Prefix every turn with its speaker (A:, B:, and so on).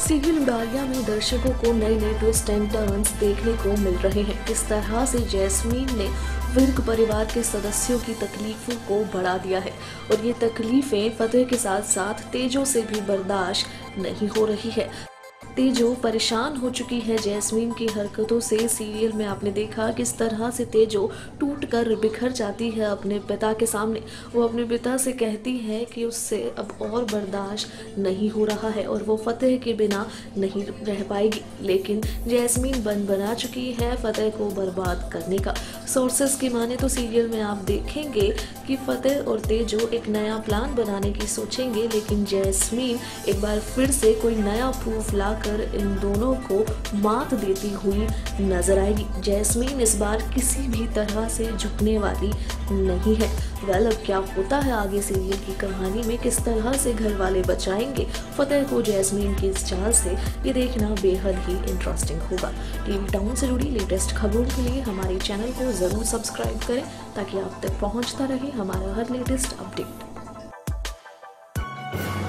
A: Serial Udaariyaan में दर्शकों को नए नए ट्विस्ट एंड टर्न्स देखने को मिल रहे हैं। किस तरह से जैस्मीन ने विर्क परिवार के सदस्यों की तकलीफों को बढ़ा दिया है और ये तकलीफें फतेह के साथ साथ तेजो से भी बर्दाश्त नहीं हो रही है। तेजो परेशान हो चुकी है जैस्मीन की हरकतों से। सीरियल में आपने देखा किस तरह से तेजो टूट कर बिखर जाती है अपने पिता के सामने। वो अपने पिता से कहती है कि उससे अब और बर्दाश्त नहीं हो रहा है और वो फतेह के बिना नहीं रह पाएगी। लेकिन जैस्मीन बन बना चुकी है फतेह को बर्बाद करने का। सोर्सेस की माने तो सीरियल में आप देखेंगे कि फतेह और तेजो एक नया प्लान बनाने की सोचेंगे, लेकिन जैस्मीन एक बार फिर से कोई नया प्रूफ लाकर इन दोनों को मात देती हुई नजर आएगी। जैस्मीन इस बार किसी भी तरह से झुकने वाली नहीं है। वेल, अब क्या होता है आगे सीरियल की कहानी में, किस तरह से घर वाले बचाएंगे फतेह को जैस्मीन की इस चाल से, ये देखना बेहद ही इंटरेस्टिंग होगा। टीवी टाउन से जुड़ी लेटेस्ट खबरों के लिए हमारे चैनल को जरूर सब्सक्राइब करें ताकि आप तक पहुंचता रहे हमारा हर लेटेस्ट अपडेट।